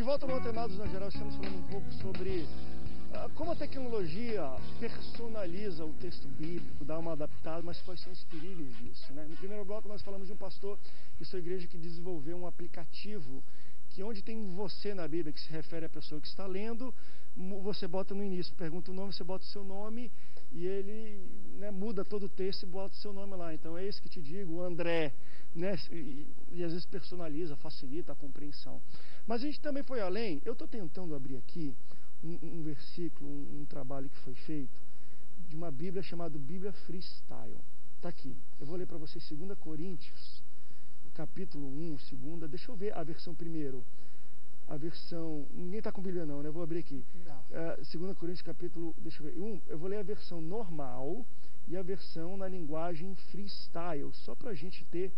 volta no Antenados na Geral, estamos falando um pouco sobre como a tecnologia personaliza o texto bíblico, dá uma adaptada, mas quais são os perigos disso, né? No primeiro bloco nós falamos de um pastor de sua igreja que desenvolveu um aplicativo que onde tem você na Bíblia, que se refere à pessoa que está lendo, você bota no início, pergunta o nome, você bota o seu nome e ele, né, muda todo o texto e bota o seu nome lá. Então é isso que te digo, André, né? E às vezes personaliza, facilita a compreensão. Mas a gente também foi além. Eu estou tentando abrir aqui um versículo, um trabalho que foi feito de uma Bíblia chamada Bíblia Freestyle. Está aqui. Eu vou ler para vocês 2 Coríntios, capítulo 1, segunda. Deixa eu ver a versão primeiro. A versão... Ninguém está com Bíblia não, né? Eu vou abrir aqui. 2 Coríntios, capítulo... Deixa eu ver. Eu vou ler a versão normal e a versão na linguagem freestyle, só para a gente ter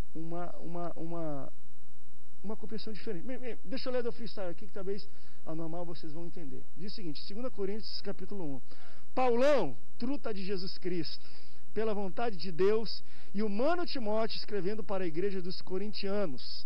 uma compreensão diferente. Deixa eu ler do freestyle aqui, que talvez a normal vocês vão entender. Diz o seguinte, 2 Coríntios, capítulo 1. Paulão, truta de Jesus Cristo, pela vontade de Deus, e o mano Timóteo escrevendo para a igreja dos corintianos,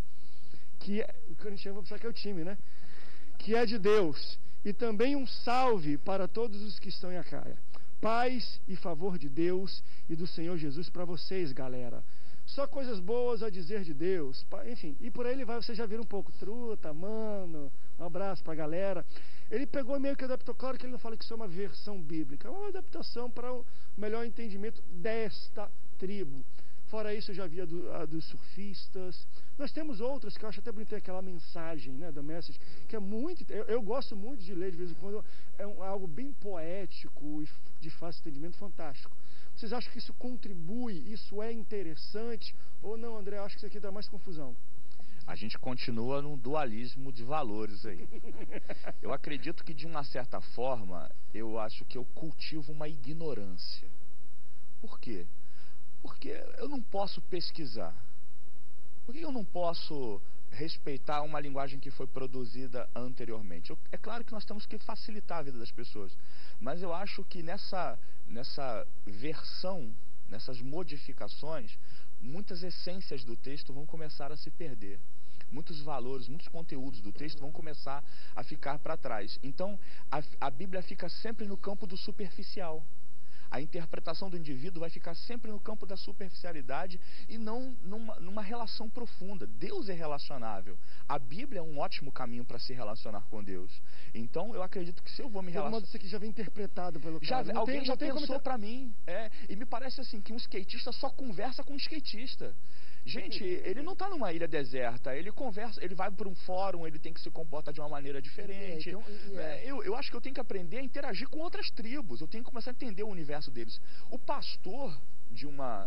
o corintiano, vou pensar que é o time, né? Que é de Deus, e também um salve para todos os que estão em Acaia. Paz e favor de Deus e do Senhor Jesus para vocês, galera. Só coisas boas a dizer de Deus. Enfim, e por aí ele vai, vocês já viram um pouco. Truta, mano, um abraço pra galera. Ele pegou e meio que adaptou. Claro que ele não fala que isso é uma versão bíblica, é uma adaptação para o melhor entendimento desta tribo. Fora isso, eu já vi a dos surfistas. Nós temos outras que eu acho até bonito, aquela mensagem, né, da Message, que é muito... Eu gosto muito de ler de vez em quando, algo bem poético e de fácil entendimento, fantástico. Vocês acham que isso contribui, isso é interessante? Ou não, André, eu acho que isso aqui dá mais confusão. A gente continua num dualismo de valores aí. Eu acredito que, de uma certa forma, eu acho que eu cultivo uma ignorância. Por quê? Porque eu não posso pesquisar. Por que eu não posso respeitar uma linguagem que foi produzida anteriormente? É claro que nós temos que facilitar a vida das pessoas, mas eu acho que nessa versão, nessas modificações, muitas essências do texto vão começar a se perder. Muitos valores, muitos conteúdos do texto vão começar a ficar para trás. Então, a Bíblia fica sempre no campo do superficial. A interpretação do indivíduo vai ficar sempre no campo da superficialidade e não numa relação profunda. Deus é relacionável. A Bíblia é um ótimo caminho para se relacionar com Deus. Então, eu acredito que se eu vou me relacionar... Isso aqui já vem interpretado pelo cara. Alguém já pensou para mim. E me parece assim que um skatista só conversa com um skatista. Gente, ele não está numa ilha deserta, ele conversa, ele vai para um fórum, ele tem que se comportar de uma maneira diferente. Eu acho que eu tenho que aprender a interagir com outras tribos, eu tenho que começar a entender o universo deles. O pastor de uma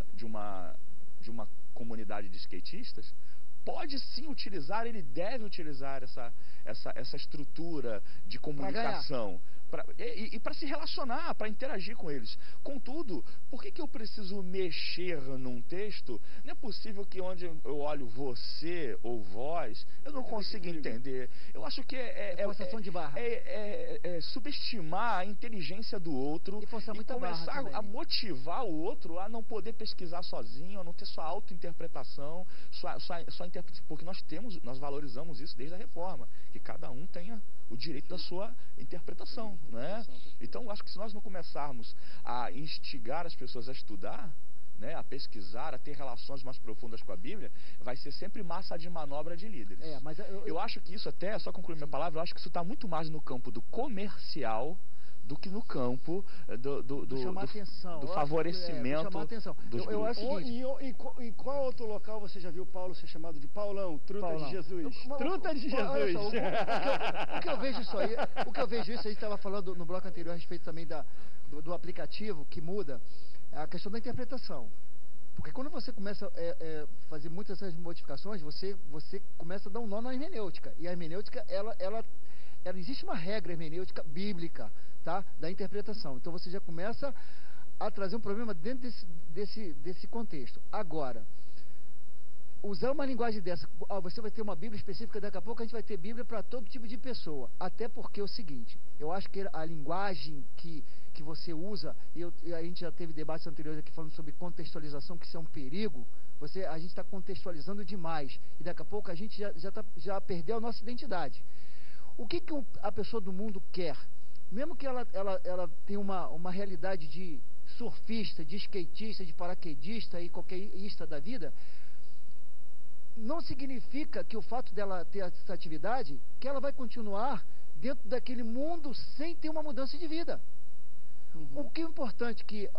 comunidade de skatistas pode sim utilizar, ele deve utilizar essa estrutura de comunicação e para se relacionar, para interagir com eles. Contudo, por que eu preciso mexer num texto? Não é possível que onde eu olho você ou vós, eu não consiga entender. Eu acho que forçação de barra. Subestimar a inteligência do outro e começar a motivar o outro a não poder pesquisar sozinho, a não ter sua auto-interpretação, porque nós valorizamos isso desde a Reforma, que cada um tenha o direito da sua interpretação, né? Então, eu acho que se nós não começarmos a instigar as pessoas a estudar, né, a pesquisar, a ter relações mais profundas com a Bíblia, vai ser sempre massa de manobra de líderes. Mas eu acho que isso até, só concluir minha palavra, eu acho que isso está muito mais no campo do comercial do que no campo do favorecimento dos eu acho em qual outro local você já viu Paulo ser chamado de Paulão, truta de Jesus? Truta de Jesus! O que eu vejo isso aí, a gente estava falando no bloco anterior a respeito também do aplicativo que muda, é a questão da interpretação. Porque quando você começa a fazer muitas dessas modificações, você começa a dar um nó na hermenêutica. E a hermenêutica, ela existe uma regra hermenêutica bíblica, tá? Da interpretação. Então você já começa a trazer um problema dentro desse contexto. Agora, usar uma linguagem dessa, você vai ter uma Bíblia específica, daqui a pouco a gente vai ter Bíblia para todo tipo de pessoa. Até porque é o seguinte, eu acho que a linguagem que você usa, e a gente já teve debates anteriores aqui falando sobre contextualização, que isso é um perigo. A gente está contextualizando demais, e daqui a pouco a gente já perdeu a nossa identidade. O que a pessoa do mundo quer? Mesmo que ela tenha uma realidade de surfista, de skatista, de paraquedista e qualquer ista da vida, não significa que o fato dela ter essa atividade, que ela vai continuar dentro daquele mundo sem ter uma mudança de vida. O que é importante que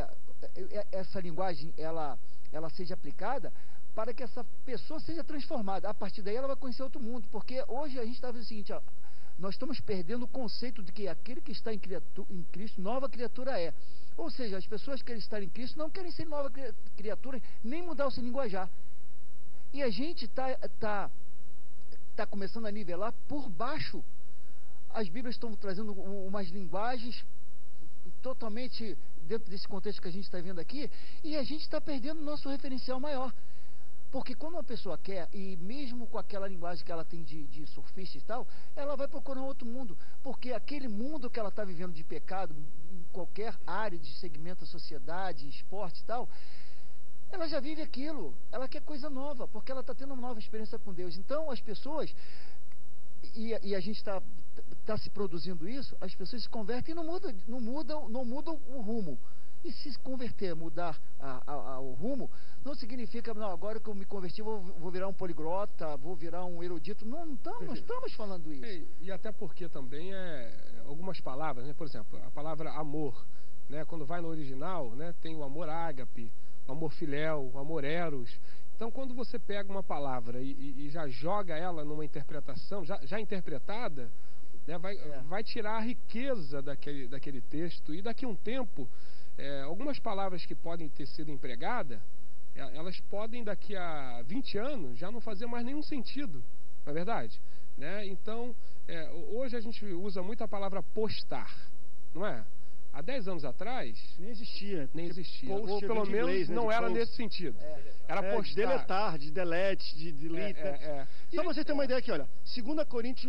essa linguagem ela seja aplicada para que essa pessoa seja transformada. A partir daí ela vai conhecer outro mundo, porque hoje a gente está vendo o seguinte, ó, nós estamos perdendo o conceito de que aquele que está em Cristo, nova criatura é. Ou seja, as pessoas que querem estar em Cristo não querem ser nova criatura, nem mudar o seu linguajar. E a gente tá começando a nivelar por baixo. As Bíblias estão trazendo umas linguagens totalmente dentro desse contexto que a gente está vendo aqui, e a gente está perdendo o nosso referencial maior. Porque quando uma pessoa quer, e mesmo com aquela linguagem que ela tem de surfista e tal, ela vai procurar um outro mundo. Porque aquele mundo que ela está vivendo de pecado, em qualquer área de segmento da sociedade, esporte e tal, ela já vive aquilo. Ela quer coisa nova, porque ela está tendo uma nova experiência com Deus. Então, as pessoas, e a gente está se produzindo isso, as pessoas se convertem e não mudam o rumo. E se converter, mudar o rumo, não significa, não, agora que eu me converti, vou virar um poliglota, vou virar um erudito. Não estamos falando isso. E até porque também algumas palavras, né? Por exemplo, a palavra amor, né? Quando vai no original, né? Tem o amor ágape, o amor filéu, o amor eros. Então, quando você pega uma palavra e já joga ela numa interpretação, já interpretada, né? Vai tirar a riqueza daquele texto, e daqui a um tempo, algumas palavras que podem ter sido empregadas, elas podem daqui a 20 anos já não fazer mais nenhum sentido, não é verdade? Né? Então, hoje a gente usa muito a palavra postar, não é? Há 10 anos atrás... Nem existia. Ou pelo menos inglês, né, não era post. Nesse sentido. Era postar. De deletar, de delete, de delete. Só pra você ter uma ideia aqui, olha. 2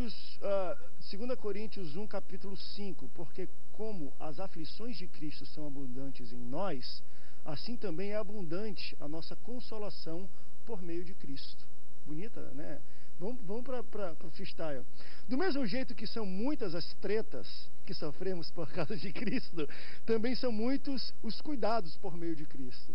Coríntios 1, capítulo 5. Porque como as aflições de Cristo são abundantes em nós, assim também é abundante a nossa consolação por meio de Cristo. Bonita, né? Vamos para o freestyle. Do mesmo jeito que são muitas as tretas que sofremos por causa de Cristo, também são muitos os cuidados por meio de Cristo.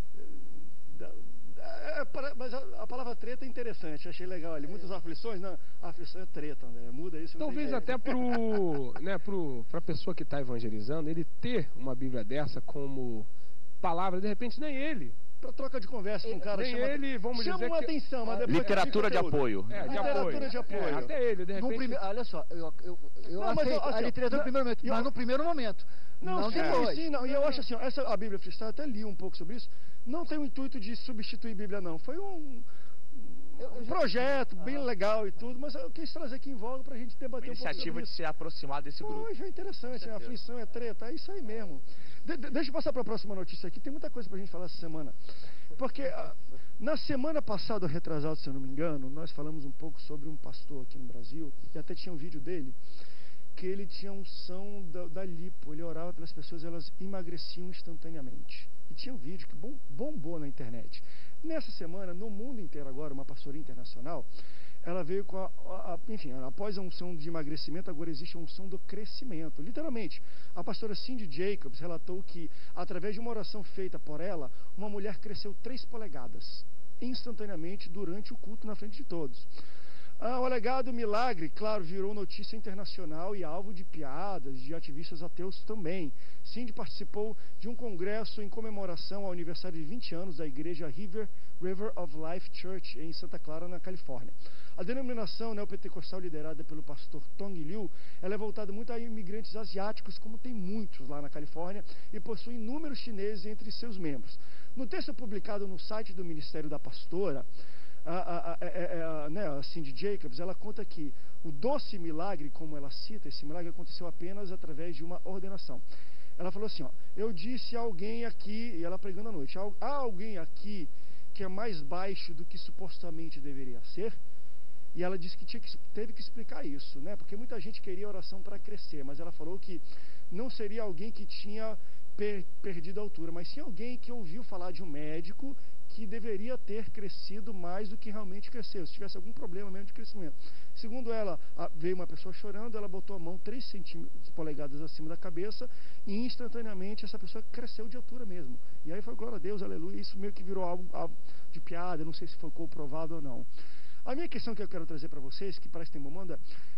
Mas a palavra treta é interessante, achei legal ali. Muitas aflições, não, a aflição é treta, né? Muda isso. Talvez até para a pessoa que está evangelizando, ele ter uma Bíblia dessa como palavra, de repente nem ele. Para troca de conversa com um cara, chama uma atenção, mas depois literatura de apoio. Literatura de apoio. Até ele, de repente. Olha só, eu aceito a literatura no primeiro momento, mas no primeiro momento. Não depois. Sim, não. E eu acho assim, a Bíblia Freestyle, até li um pouco sobre isso, não tem o intuito de substituir a Bíblia, não. Foi um projeto bem legal e tudo, mas eu quis trazer aqui em voga para a gente debater um pouco sobre isso. Iniciativa de se aproximar desse grupo. Hoje é interessante, a aflição é treta, é isso aí mesmo. Deixa eu passar para a próxima notícia aqui, tem muita coisa para a gente falar essa semana. Porque na semana passada, retrasado, se eu não me engano, nós falamos um pouco sobre um pastor aqui no Brasil, e até tinha um vídeo dele, que ele tinha unção da lipo, ele orava pelas pessoas, elas emagreciam instantaneamente. E tinha um vídeo que bombou na internet. Nessa semana, no mundo inteiro agora, uma pastora internacional, ela veio com enfim, após a unção de emagrecimento, agora existe a unção do crescimento. Literalmente, a pastora Cindy Jacobs relatou que, através de uma oração feita por ela, uma mulher cresceu 3 polegadas, instantaneamente, durante o culto na frente de todos. O alegado milagre, claro, virou notícia internacional e alvo de piadas de ativistas ateus também. Cindy participou de um congresso em comemoração ao aniversário de 20 anos da igreja River of Life Church, em Santa Clara, na Califórnia. A denominação neopentecostal liderada pelo pastor Tong Liu, ela é voltada muito a imigrantes asiáticos, como tem muitos lá na Califórnia, e possui inúmeros chineses entre seus membros. No texto publicado no site do Ministério da Pastora, a Cindy Jacobs, ela conta que o doce milagre, como ela cita, esse milagre aconteceu apenas através de uma ordenação. Ela falou assim, eu disse a alguém aqui, e ela pregando à noite, há alguém aqui que é mais baixo do que supostamente deveria ser? E ela disse que teve que explicar isso, né? Porque muita gente queria oração para crescer, mas ela falou que não seria alguém que tinha perdido a altura, mas sim alguém que ouviu falar de um médico que deveria ter crescido mais do que realmente cresceu, se tivesse algum problema mesmo de crescimento. Segundo ela, veio uma pessoa chorando, ela botou a mão 3 polegadas acima da cabeça e instantaneamente essa pessoa cresceu de altura mesmo. E aí foi glória a Deus, aleluia, isso meio que virou algo de piada, não sei se foi comprovado ou não. A minha questão que eu quero trazer para vocês, que parece que tem uma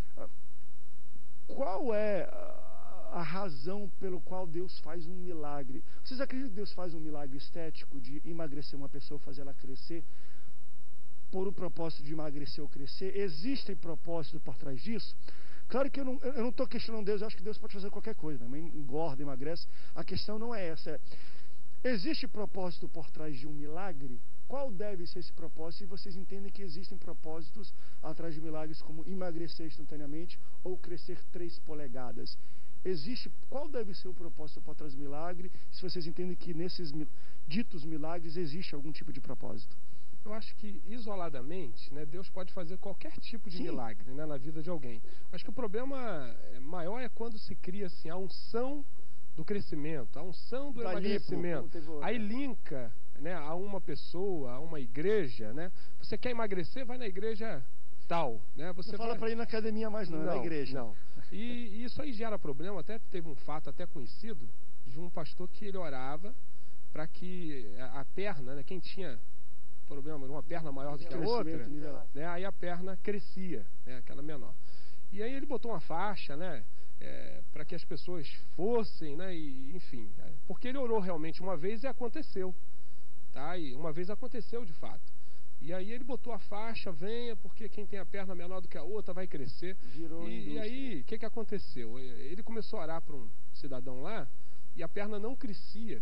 qual é a razão pelo qual Deus faz um milagre? Vocês acreditam que Deus faz um milagre estético de emagrecer uma pessoa, fazer ela crescer, por o propósito de emagrecer ou crescer? Existem propósitos por trás disso? Claro que eu não estou questionando Deus, eu acho que Deus pode fazer qualquer coisa, né? Engorda, emagrece. A questão não é essa. Existe propósito por trás de um milagre? Qual deve ser esse propósito? E vocês entendem que existem propósitos atrás de milagres, como emagrecer instantaneamente ou crescer 3 polegadas. Qual deve ser o propósito por trás do milagre? Se vocês entendem que nesses ditos milagres existe algum tipo de propósito. Eu acho que isoladamente, né, Deus pode fazer qualquer tipo de milagre, né, na vida de alguém. Acho que o problema maior é quando se cria assim, a unção do crescimento, a unção do emagrecimento. Aí linka, né, a uma pessoa, a uma igreja, né? Você quer emagrecer, vai na igreja tal, né? Você não fala para ir na academia mais não, é na igreja. Não. E isso aí gera problema. Até teve um fato até conhecido de um pastor que ele orava para que a perna, né, quem tinha problema de uma perna maior do que a outra, né, aí a perna crescia, né, aquela menor. E aí ele botou uma faixa, né, para que as pessoas fossem, né, e, enfim, porque ele orou realmente uma vez e aconteceu, tá? E uma vez aconteceu de fato. E aí ele botou a faixa, venha, porque quem tem a perna menor do que a outra vai crescer. E aí, o que aconteceu? Ele começou a orar para um cidadão lá, e a perna não crescia.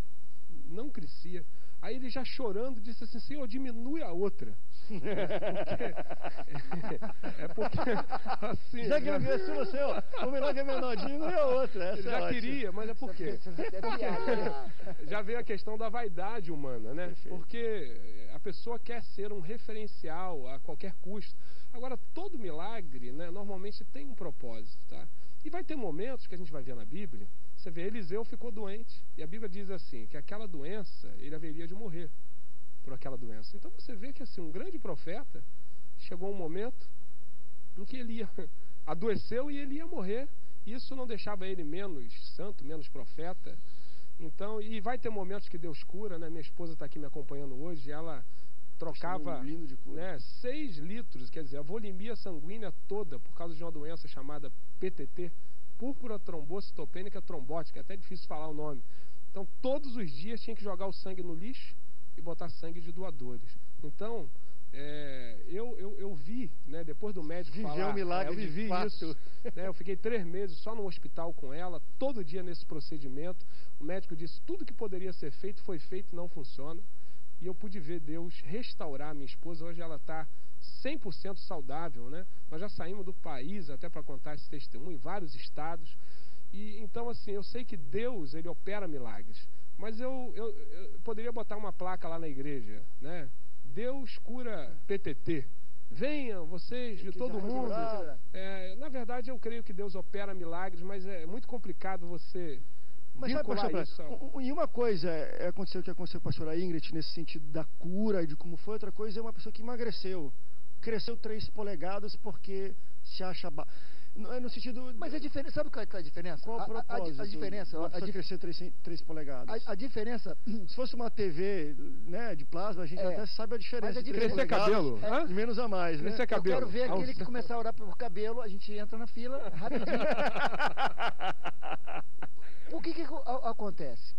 Aí ele já chorando, disse assim, Senhor, diminui a outra. Porque assim, já que não cresceu você, o menor que é menor, diminui a outra. Ele já queria, mas é por quê? Já veio a questão da vaidade humana, né? Perfeito. Porque a pessoa quer ser um referencial a qualquer custo. Agora, todo milagre, né, normalmente tem um propósito, tá? E vai ter momentos que a gente vai ver na Bíblia, você vê, Eliseu ficou doente, e a Bíblia diz assim, que aquela doença, ele haveria de morrer por aquela doença. Então você vê que assim, um grande profeta, chegou um momento em que ele adoeceu e ele ia morrer. Isso não deixava ele menos santo, menos profeta. Então, e vai ter momentos que Deus cura, né? Minha esposa está aqui me acompanhando hoje, ela trocava, né, 6 litros, quer dizer, a volemia sanguínea toda, por causa de uma doença chamada PTT, púrpura trombocitopênica trombótica, é até difícil falar o nome. Então, todos os dias tinha que jogar o sangue no lixo e botar sangue de doadores. Então, eu vi, né, depois do médico falar, um milagre, eu vivi isso, né, eu fiquei 3 meses só no hospital com ela, todo dia nesse procedimento. O médico disse, tudo que poderia ser feito foi feito, não funciona. E eu pude ver Deus restaurar a minha esposa. Hoje ela está 100% saudável, né? Nós já saímos do país até para contar esse testemunho em vários estados. E então, assim, eu sei que Deus, ele opera milagres. Mas eu poderia botar uma placa lá na igreja, né? Deus cura PTT. Venham vocês de todo mundo. Na verdade, eu creio que Deus opera milagres, mas é muito complicado você vincular isso. E uma coisa aconteceu o que aconteceu com a pastora Ingrid nesse sentido da cura e de como foi. Outra coisa é uma pessoa que emagreceu. Cresceu 3 polegadas porque se acha... No sentido... Mas é diferente. Sabe qual é a diferença? Qual o propósito? A diferença... Uma pessoa crescer 3 polegadas. A diferença... Se fosse uma TV, né, de plasma, a gente até sabe a diferença. Mas crescer cabelo, de menos a mais, né? Crescer cabelo. Eu quero ver aquele que começar a orar por cabelo, a gente entra na fila rapidinho. O que acontece?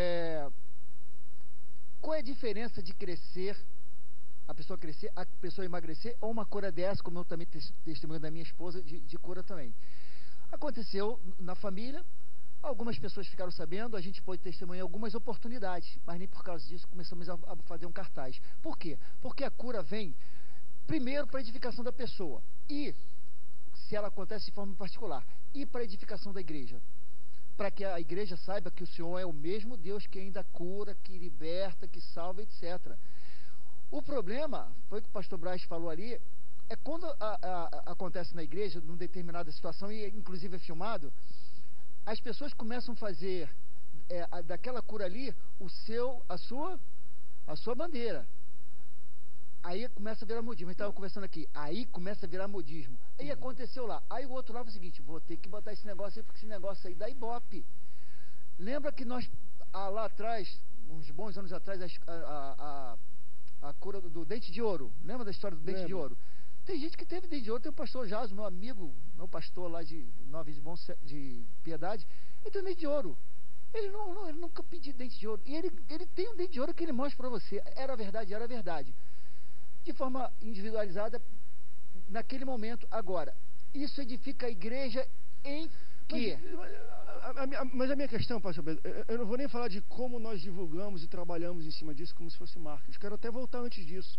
Qual é a diferença de crescer, a pessoa emagrecer, ou uma cura dessa, como eu também testemunho da minha esposa, de cura também? Aconteceu na família, algumas pessoas ficaram sabendo, a gente pôde testemunhar algumas oportunidades, mas nem por causa disso começamos a fazer um cartaz. Por quê? Porque a cura vem, primeiro, para a edificação da pessoa, e, se ela acontece de forma particular, e para a edificação da igreja. Para que a igreja saiba que o Senhor é o mesmo Deus que ainda cura, que liberta, que salva, etc. O problema, foi o que o pastor Braz falou ali, é quando acontece na igreja, numa determinada situação, e inclusive é filmado, as pessoas começam a fazer daquela cura ali a sua bandeira. Aí começa a virar modismo. A gente estava conversando aqui. Aí começa a virar modismo. Aí aconteceu lá. Aí o outro lá foi o seguinte: vou ter que botar esse negócio aí, porque esse negócio aí dá ibope. Lembra que nós, lá atrás, uns bons anos atrás, a cura do dente de ouro. Lembra da história do dente de ouro? Tem gente que teve dente de ouro. Tem o pastor Jaso, meu amigo, meu pastor lá de Nova de Piedade. Ele tem dente de ouro. Ele nunca pediu dente de ouro. E ele tem um dente de ouro que ele mostra para você. Era verdade. De forma individualizada, naquele momento. Agora, isso edifica a igreja em quê? Mas a minha questão, pastor Pedro, eu não vou nem falar de como nós divulgamos e trabalhamos em cima disso como se fosse marketing. Quero até voltar antes disso.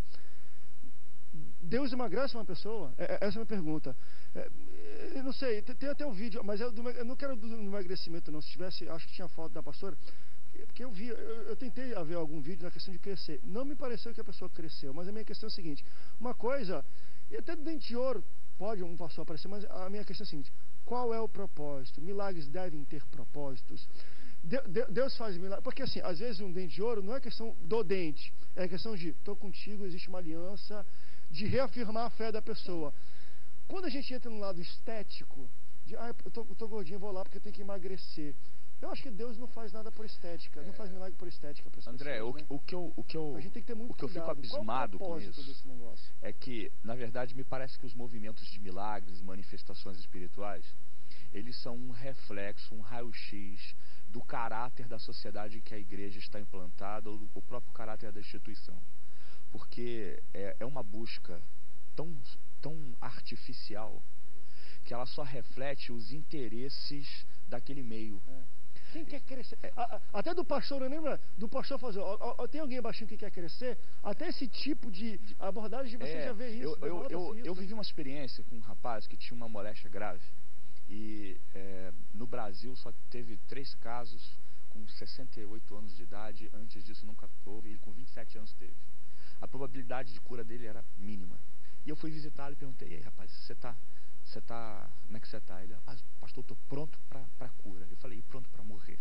Deus emagrece uma pessoa? Essa é a minha pergunta. Eu não sei, tem até um vídeo, mas eu não quero do emagrecimento não. Se tivesse, acho que tinha foto da pastora, porque eu tentei ver algum vídeo na questão de crescer. Não me pareceu que a pessoa cresceu, mas a minha questão é a seguinte: uma coisa, e até do dente de ouro pode um pastor aparecer, mas a minha questão é a seguinte: qual é o propósito? Milagres devem ter propósitos. Deus faz milagres, porque assim, às vezes um dente de ouro não é questão do dente, é questão de estou contigo, existe uma aliança, de reafirmar a fé da pessoa. Quando a gente entra no lado estético, de eu tô gordinho, vou lá porque eu tenho que emagrecer. Eu acho que Deus não faz nada por estética, não faz milagre por estética. André, pessoas, né? o que eu a gente tem que ter muito fico cuidado. abismado Qual é o com propósito isso desse negócio? é que, na verdade, me parece que os movimentos de milagres e manifestações espirituais, eles são um reflexo, um raio-x do caráter da sociedade em que a igreja está implantada, ou do próprio caráter da instituição. Porque é uma busca tão artificial que ela só reflete os interesses daquele meio. Quem quer crescer? Até do pastor, eu lembro do pastor fazer, tem alguém baixinho que quer crescer? Até esse tipo de abordagem você já vê isso. Eu vivi uma experiência com um rapaz que tinha uma moléstia grave. E no Brasil só teve 3 casos com 68 anos de idade. Antes disso nunca houve, e com 27 anos teve. A probabilidade de cura dele era mínima. E eu fui visitá-lo e perguntei: e aí, rapaz, como é que você está? Ele: pastor, estou pronto para cura. Eu falei: e pronto para morrer?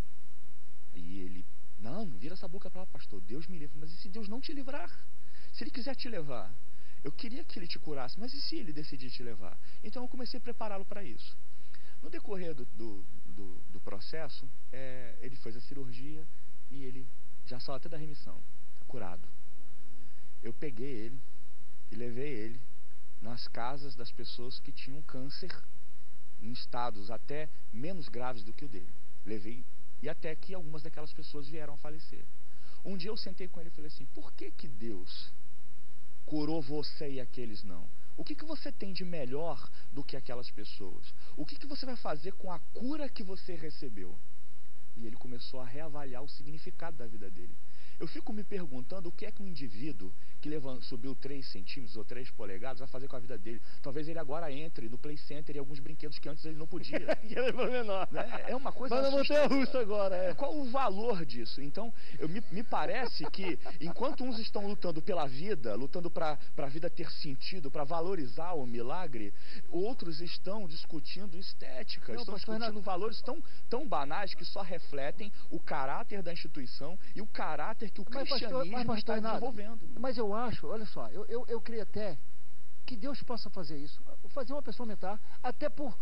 E ele: não vira essa boca para lá, pastor, Deus me livre. Mas e se Deus não te livrar? Se ele quiser te levar, eu queria que ele te curasse, mas e se ele decidir te levar? Então eu comecei a prepará-lo para isso. No decorrer do processo, ele fez a cirurgia e ele já saiu até da remissão, está curado. Eu peguei ele e levei ele nas casas das pessoas que tinham câncer em estados até menos graves do que o dele. Levei, e até que algumas daquelas pessoas vieram a falecer. Um dia eu sentei com ele e falei assim: por que Deus curou você e aqueles não? O que você tem de melhor do que aquelas pessoas? O que você vai fazer com a cura que você recebeu? E ele começou a reavaliar o significado da vida dele. Eu fico me perguntando o que é que um indivíduo que subiu 3 centímetros ou 3 polegadas vai fazer com a vida dele. Talvez ele agora entre no Play Center e alguns brinquedos que antes ele não podia. Que ele foi menor. Né? É uma coisa... Mas na montanha-russa agora, Qual o valor disso? Então, me parece que enquanto uns estão lutando pela vida, lutando para a vida ter sentido, para valorizar o milagre, outros estão discutindo estética, estão discutindo valores tão banais que só refletem o caráter da instituição e o caráter que o cristianismo está desenvolvendo. Mas eu acho, olha só, eu creio até que Deus possa fazer isso, fazer uma pessoa aumentar, até por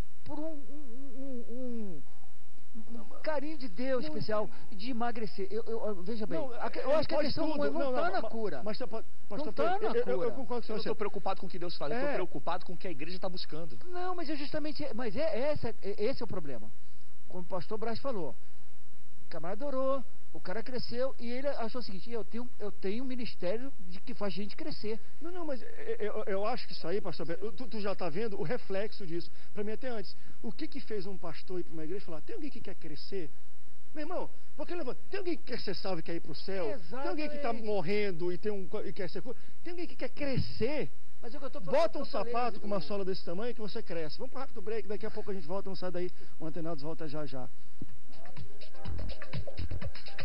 um carinho de Deus especial, de emagrecer. Veja bem, eu acho que a questão não está na cura. Mas, pastor, não está na cura. Eu concordo com você. Eu não estou preocupado com o que Deus faz, eu estou preocupado com o que a igreja está buscando. Não, mas é justamente, esse é o problema. Como o pastor Braz falou, o camarada orou, o cara cresceu e ele achou o seguinte: eu tenho um ministério que faz gente crescer. Não, mas eu acho que isso aí, pastor, tu já está vendo o reflexo disso. Para mim, até antes, o que fez um pastor ir para uma igreja e falar: tem alguém que quer crescer? Meu irmão, porque tem alguém que quer ser salvo e quer ir para o céu? Exatamente. Tem alguém que está morrendo e quer ser curado? Tem alguém que quer crescer? Mas é o que eu tô falando, bota um sapato com uma sola desse tamanho que você cresce. Vamos para um rápido break, daqui a pouco a gente volta, não sai daí. O Antenados volta já.